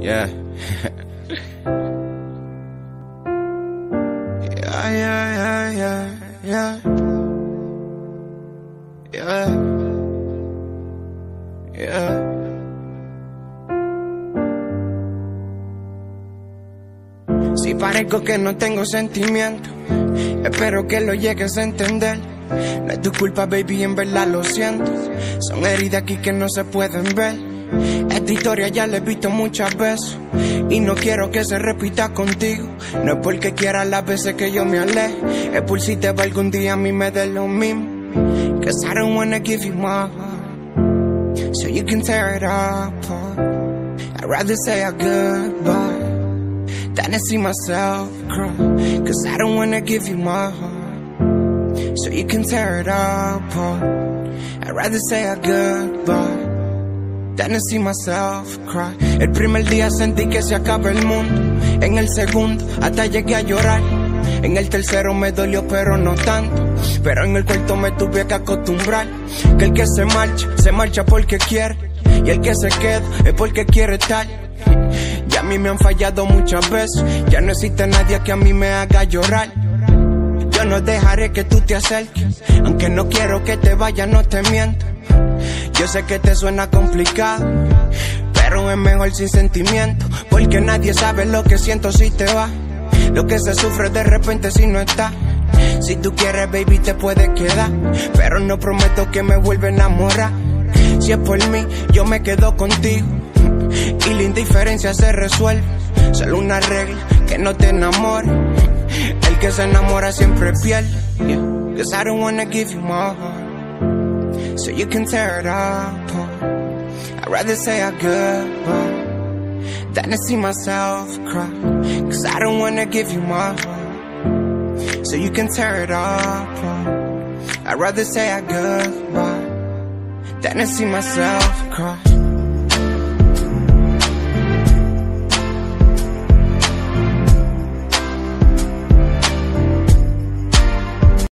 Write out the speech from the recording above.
Yeah. Yeah. Si parezco que no tengo sentimiento, espero que lo llegues a entender. No es tu culpa, baby, en verdad lo siento. Son heridas aquí que no se pueden ver. Esta historia ya la he visto muchas veces y no quiero que se repita contigo. No es porque quiera las veces que yo me aleje, es por si te va algún día a mí me dé lo mismo. Cause I don't wanna give you my heart, so you can tear it apart. I'd rather say a goodbye than to see myself cry. Cause I don't wanna give you my heart, so you can tear it apart. I'd rather say a goodbye than to see myself cry. El primer día sentí que se acaba el mundo. En el segundo hasta llegué a llorar. En el tercero me dolió pero no tanto. Pero en el cuarto me tuve que acostumbrar. Que el que se marcha porque quiere. Y el que se queda es porque quiere estar. Ya a mí me han fallado muchas veces. Ya no existe nadie que a mí me haga llorar. Yo no dejaré que tú te acerques. Aunque no quiero que te vayas, no te miento. Yo sé que te suena complicado, pero es mejor sin sentimiento. Porque nadie sabe lo que siento si te vas. Lo que se sufre de repente si no estás. Si tú quieres, baby, te puedes quedar, pero no prometo que me vuelva a enamorar. Si es por mí, yo me quedo contigo y la indiferencia se resuelve. Solo una regla, que no te enamores. El que se enamora siempre pierde. Cause I don't wanna give you my heart, so you can tear it apart. I'd rather say a goodbye than to see myself cry. Cause I don't wanna give you my heart, so you can tear it apart. I'd rather say a goodbye than to see myself cry.